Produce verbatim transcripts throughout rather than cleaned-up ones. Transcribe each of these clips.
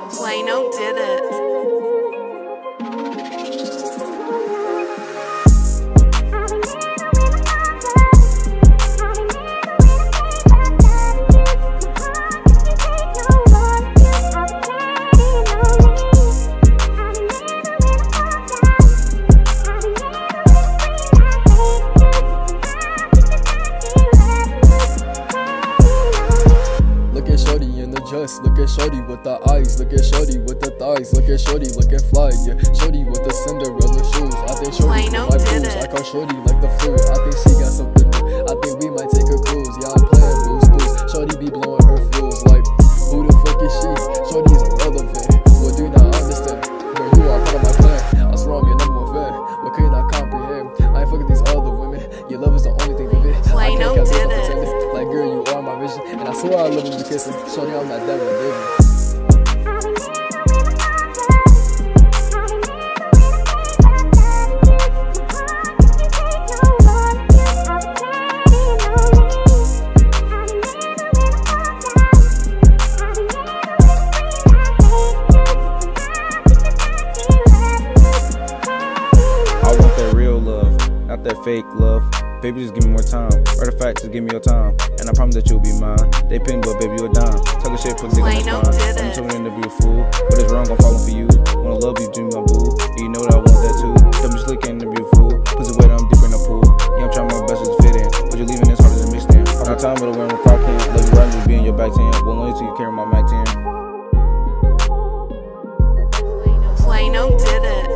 Plano did it. Look at Shorty in the dress, look at Shorty with the eyes, look at Shorty with the thighs, look at Shorty looking fly, yeah. Shorty with the Cinderella shoes, I think Shorty with my blues, I call Shorty like the flu, I think she got something new, I think we might take a cruise, yeah I'm playing blues blues, Shorty be blowing her fuse like, who the fuck is she? Shorty's irrelevant, what do you not understand? Girl, you are part of my plan, I swear I'm your number one fan, what could you not comprehend? I ain't fucking these other women, your love is the only thing vivid, I can't catch this pretending, like girl you are my vision, and I swear I love you because Shorty I'm not dabbling, baby. Not that fake love, baby just give me more time. Artifacts, just give me your time, and I promise that you'll be mine. They pin, but baby you a dime. Talking shit, put dick on my spine. I'm tuning in to be a fool, but it's wrong, I'm falling for you. Wanna love you, dream my boo, and you know that I want that too. Don't be slick and to be a fool, pussy wet, I'm deep in the pool. Yeah, I'm trying my best to fit in, but you're leaving this harder than mixed in. All my time, but I'm wearing a crop can. Love you riding, just be in your back ten. Won't know you till you carry my Mac ten. Plano did it.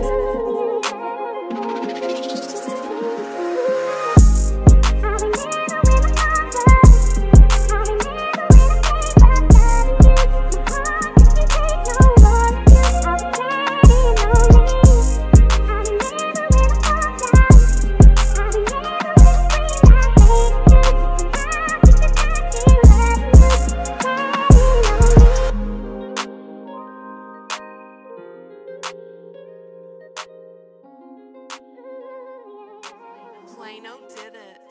Plano did it.